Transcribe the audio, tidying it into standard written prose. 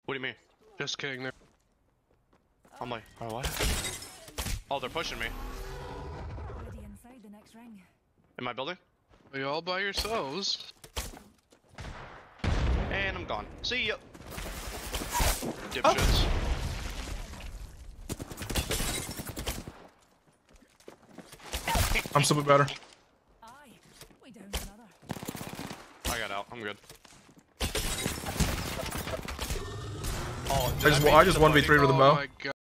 What do you mean? Just kidding. There. I'm like, oh, what? Oh, they're pushing me. Already inside the next ring. In my building? Are you all by yourselves? And I'm gone. See ya. Dipshits. I'm still better. Aye, we down another. I got out. I'm good. I just 1v3 with a bow. Oh my god.